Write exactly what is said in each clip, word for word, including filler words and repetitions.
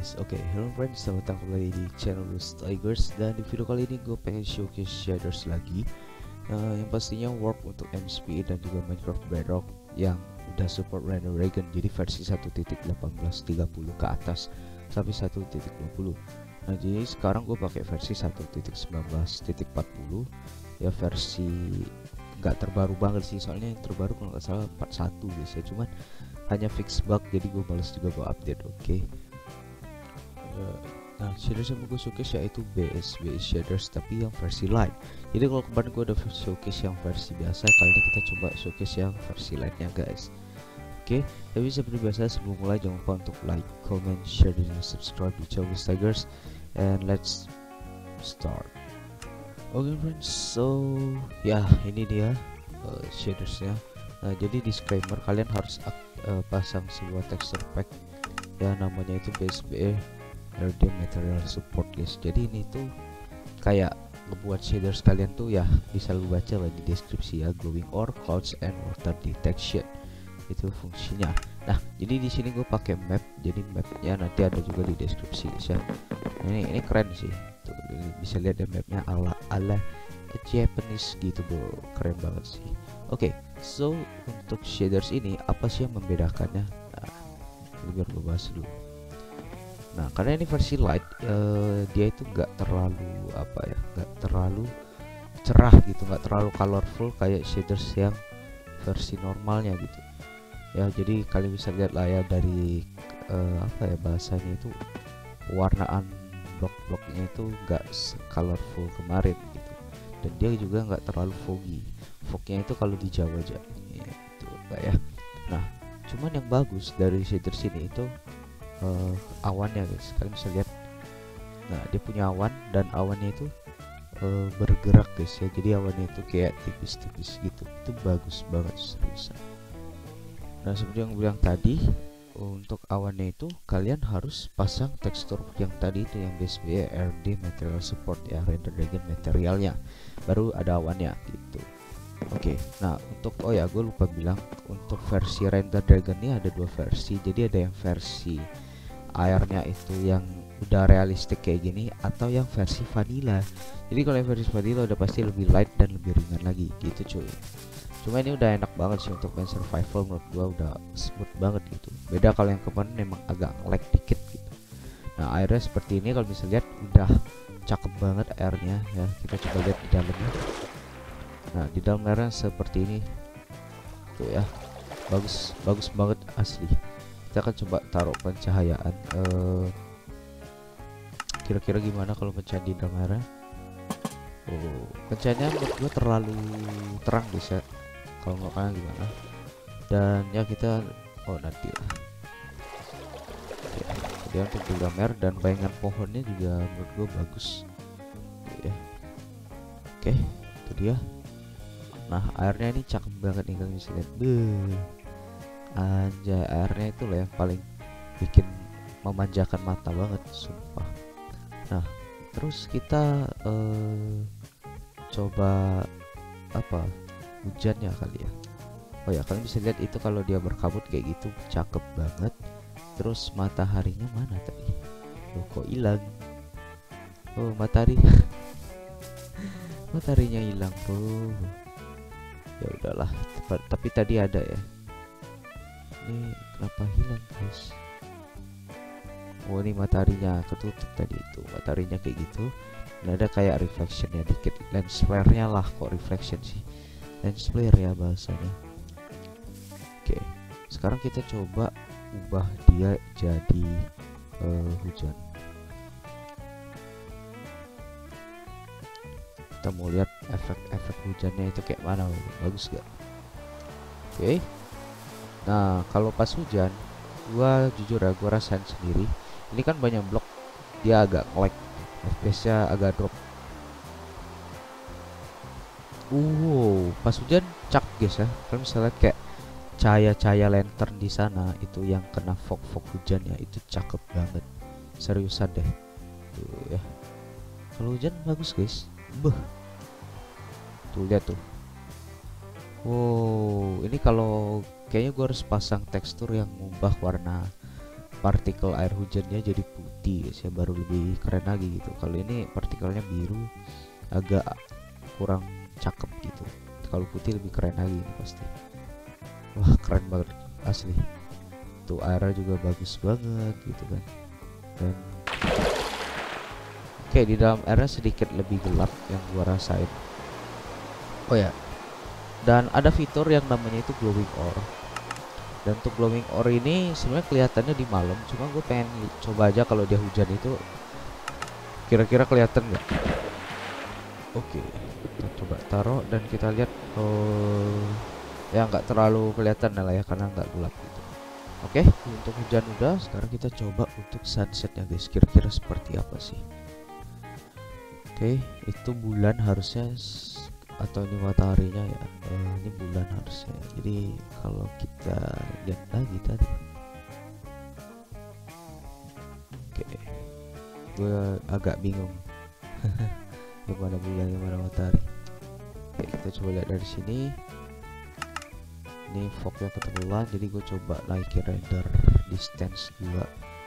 guys. Oke, okay, hello friends, selamat datang kembali di channel Lost Tigers. Dan di video kali ini gue pengen showcase shaders lagi, uh, yang pastinya work untuk M S P dan juga Minecraft Bedrock yang udah support Render Dragon. Jadi versi satu titik delapan belas tiga puluh ke atas sampai satu titik dua puluh. Nah jadi sekarang gue pakai versi satu titik sembilan belas titik empat puluh, ya versi nggak terbaru banget sih, soalnya yang terbaru kalau nggak salah empat puluh satu guys ya, cuman hanya fix bug jadi gue males juga gue update. Oke, okay. Nah shaders yang gue showcase yaitu B S B S shaders tapi yang versi light. Jadi kalau kemarin gue udah showcase yang versi biasa, kali ini kita coba showcase yang versi lightnya guys. Oke, okay. Tapi seperti biasa sebelum mulai jangan lupa untuk like, comment, share, dan subscribe di channel Lost Tigers. And let's start. Oke okay, friends, so ya ini dia uh, shadersnya. Nah jadi disclaimer, kalian harus uh, pasang sebuah texture pack ya, namanya itu B S B R D Material Support guys. Jadi ini tuh kayak ngebuat shaders kalian tuh ya, bisa lu baca lah di deskripsi ya, glowing ore, clouds, and water detection itu fungsinya. Nah jadi di sini gue pakai map, jadi mapnya nanti ada juga di deskripsi guys ya. Ini ini keren sih. Tuh, bisa lihat ya mapnya ala ala Japanese gitu bro, keren banget sih. Oke, okay, so untuk shaders ini apa sih yang membedakannya? Nah, ini biar gue bahas dulu. Nah karena ini versi light, uh, dia itu nggak terlalu apa ya, nggak terlalu cerah gitu, nggak terlalu colorful kayak shaders yang versi normalnya gitu. Ya jadi kalian bisa lihat lah ya dari uh, apa ya bahasanya itu, warnaan blok-bloknya itu nggak colorful kemarin gitu, dan dia juga nggak terlalu foggy. Fognya itu kalau di Jawa aja gitu enggak ya. Nah cuman yang bagus dari shaders ini itu uh, awannya guys, kalian bisa lihat. Nah dia punya awan dan awannya itu uh, bergerak guys ya, jadi awannya itu kayak tipis-tipis gitu, itu bagus banget seriusan. Nah seperti yang gue bilang tadi, untuk awannya itu kalian harus pasang tekstur yang tadi itu, yang B S B R D Material Support ya, Render Dragon materialnya, baru ada awannya gitu. Oke, okay, nah untuk oh ya gue lupa bilang, untuk versi Render Dragon ini ada dua versi. Jadi ada yang versi airnya itu yang udah realistik kayak gini, atau yang versi vanilla. Jadi kalau yang versi vanilla udah pasti lebih light dan lebih ringan lagi gitu cuy. Cuma ini udah enak banget sih untuk main survival, menurut gua udah smooth banget gitu. Beda kalau yang kemarin memang agak lag dikit gitu. Nah airnya seperti ini, kalau bisa lihat udah cakep banget airnya ya. Kita coba lihat di dalamnya. Nah di dalam airnya seperti ini tuh ya, bagus bagus banget asli. Kita akan coba taruh pencahayaan, uh, kira-kira gimana kalau pencahayaan di dalam airnya. Oh, pencahayaannya menurut gua terlalu terang guys ya, kalau nggak kalah gimana. Dan ya kita oh nanti lah ya, kemudian untuk di dalam air, dan bayangan pohonnya juga menurut gua bagus ya. Oke itu dia. Nah airnya ini cakep banget nih, kalian bisa lihat. Beuh, anjay, airnya itu loh yang paling bikin memanjakan mata banget sumpah. Nah terus kita uh, coba apa hujannya kali ya. Oh ya kalian bisa lihat itu kalau dia berkabut kayak gitu cakep banget. Terus mataharinya mana tadi? Loh kok hilang? Oh matahari mataharinya hilang bro. Ya udahlah, tapi tadi ada ya. Ini kenapa hilang guys? Oh ini mataharinya ketutup tadi, itu mataharinya kayak gitu. Dan ada kayak reflectionnya dikit, lens flare-nya lah, kok reflection sih, lens flare ya bahasanya. Oke, sekarang kita coba ubah dia jadi uh, hujan. Kita mau lihat efek-efek hujannya itu kayak mana, bagus gak? Oke, nah kalau pas hujan, gua jujur ya, gua rasain sendiri. Ini kan banyak blok, dia agak lag, F P S-nya agak drop. Wow, pas hujan cak guys ya. Kalau misalnya kayak cahaya-cahaya lantern di sana itu yang kena fog-fog hujan ya, itu cakep banget. Seriusan deh. Tuh ya. Kalau hujan bagus guys. Beuh. Tuh lihat tuh. Wow, ini kalau kayaknya gue harus pasang tekstur yang mengubah warna partikel air hujannya jadi putih guys ya, baru lebih keren lagi gitu. Kalau ini partikelnya biru agak kurang cakep gitu, kalau putih lebih keren lagi ini pasti. Wah keren banget asli, tuh airnya juga bagus banget gitu kan. Dan oke, di dalam airnya sedikit lebih gelap yang gua rasain. Oh ya, dan ada fitur yang namanya itu glowing ore. Dan untuk glowing ore ini sebenarnya kelihatannya di malam, cuma gue pengen coba aja kalau dia hujan itu kira-kira kelihatan nggak. Oke, kita coba taruh dan kita lihat. Oh ya, nggak terlalu kelihatan lah ya karena nggak gelap gitu. Oke, untuk hujan udah, sekarang kita coba untuk sunsetnya guys, kira-kira seperti apa sih. Oke, itu bulan harusnya, atau ini mataharinya ya, uh, ini bulan harusnya. Jadi kalau kita lihat lagi tadi, oke, gue agak bingung gimana bulan gimana matahari. Oke, kita coba lihat dari sini. Ini fognya ketebelan, jadi gue coba naikin render distance juga.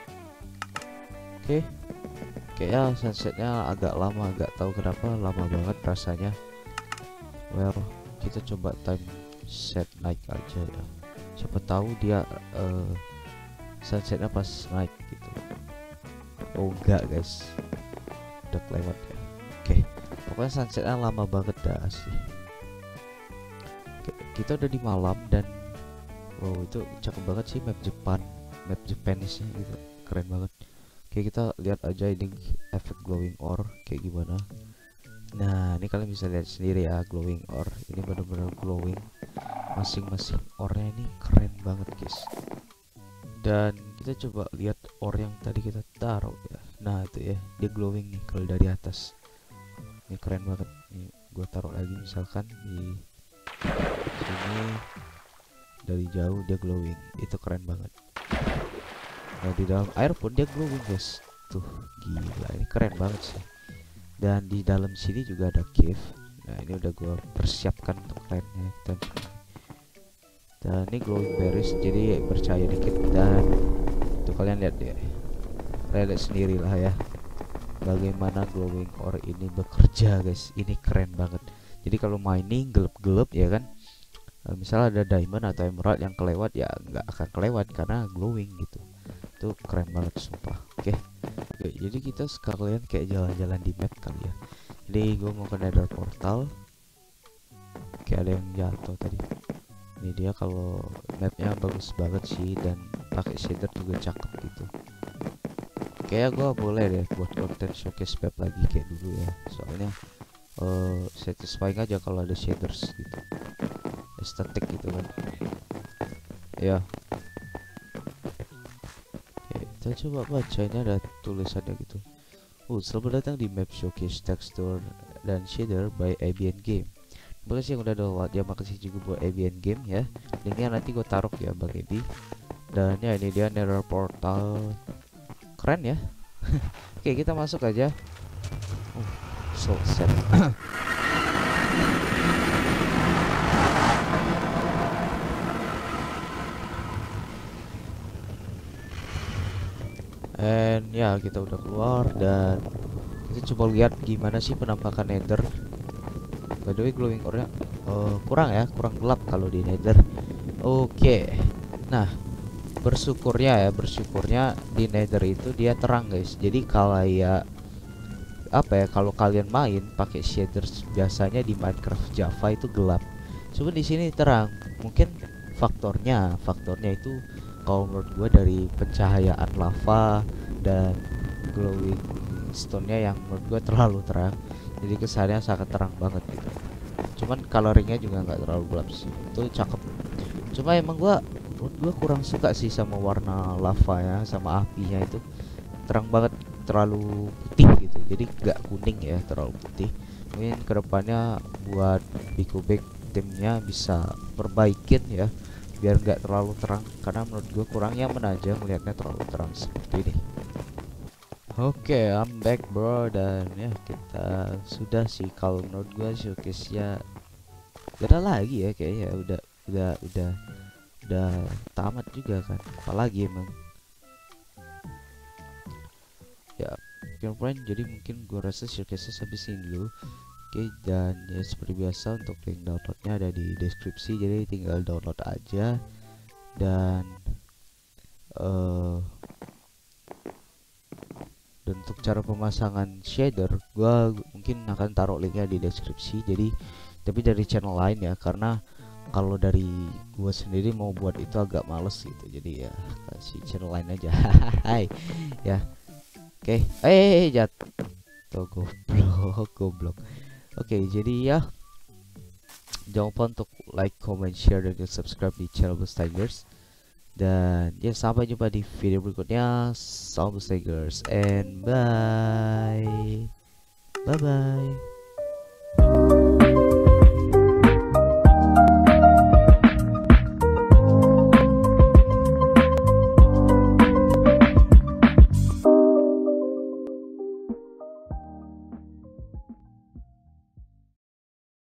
Oke, kayaknya sunsetnya agak lama, agak tahu kenapa lama banget rasanya. Well, kita coba time set naik aja ya, siapa tahu dia uh, sunsetnya pas naik gitu. Oh enggak guys, udah kelewat ya. Oke, pokoknya sunsetnya lama banget dah asli. Oke, kita udah di malam dan wow itu cakep banget sih map Jepang, map Japanisnya gitu, keren banget. Oke, kita lihat aja ini efek glowing ore kayak gimana. Nah ini kalian bisa lihat sendiri ya, glowing ore ini benar-benar glowing, masing-masing ore ini keren banget guys. Dan kita coba lihat ore yang tadi kita taruh ya, nah itu ya dia glowing nih kalau dari atas, ini keren banget. Nih gue taruh lagi misalkan di sini, dari jauh dia glowing, itu keren banget. Nah di dalam air pun dia glowing guys, tuh gila ini keren banget sih. Dan di dalam sini juga ada cave. Nah ini udah gue persiapkan untuk lainnya. Dan, dan ini glowing berries, jadi bercahaya dikit. Dan tuh kalian lihat deh, kalian lihat sendiri lah ya bagaimana glowing ore ini bekerja guys. Ini keren banget. Jadi kalau mining gelap-gelap ya kan, misalnya ada diamond atau emerald yang kelewat ya nggak akan kelewat karena glowing gitu. Itu keren banget sumpah. Oke, oke, jadi kita sekalian kayak jalan-jalan di map kali ya. Jadi gue mau ke nether portal. Oke, ada yang jatuh tadi. Ini dia, kalau mapnya bagus banget sih dan pakai shader juga cakep gitu. Kayak gue boleh deh buat konten showcase map lagi kayak dulu ya, soalnya uh, satisfying aja kalau ada shaders gitu, estetik gitu kan ya. Kita coba baca, ini ada tulisannya gitu. Oh, selamat datang di map showcase texture dan shader by A B N Game. Terima kasih yang udah download ya, makasih juga buat A B N Game ya. Linknya nanti gue taruh ya Bang Ebi. Dan ya ini dia nether portal, keren ya. Oke, kita masuk aja. Oh, so sad. And ya kita udah keluar dan kita coba lihat gimana sih penampakan nether. By the way glowing ore-nya uh, kurang ya, kurang gelap kalau di nether. Oke, okay. Nah bersyukurnya ya, bersyukurnya di nether itu dia terang guys. Jadi kalau ya apa ya, kalau kalian main pakai shaders biasanya di Minecraft Java itu gelap. Cuma di sini terang. Mungkin faktornya, faktornya itu kalau menurut gue dari pencahayaan lava dan glowing stone-nya yang menurut gue terlalu terang, jadi kesannya sangat terang banget gitu. Cuman coloringnya juga nggak terlalu gelap sih, itu cakep. Cuma emang gue menurut gue kurang suka sih sama warna lava ya, sama apinya itu terang banget, terlalu putih gitu, jadi nggak kuning ya, terlalu putih. Mungkin kedepannya buat Bikubek timnya bisa perbaikin ya biar nggak terlalu terang, karena menurut gue kurang nyaman aja melihatnya terlalu terang seperti ini. Oke, okay, I'm back bro, dan ya kita sudah sih kalau menurut gue showcase nya gak ada lagi ya kayaknya, udah udah udah udah tamat juga kan, apalagi emang ya. Oke friend, jadi mungkin gua rasa showcase sampai sini dulu. Oke, dan ya seperti biasa untuk link downloadnya ada di deskripsi, jadi tinggal download aja. Dan uh, dan untuk cara pemasangan shader gua mungkin akan taruh linknya di deskripsi, jadi tapi dari channel lain ya, karena kalau dari gua sendiri mau buat itu agak males gitu, jadi ya kasih channel lain aja. Hai ya. Oke, eh jatuh, goblok goblok. Oke, jadi ya jangan lupa untuk like, comment, share, dan subscribe di channel Boost Tigers. Dan ya sampai jumpa di video berikutnya. Salam Boost Tigers and bye. Bye bye.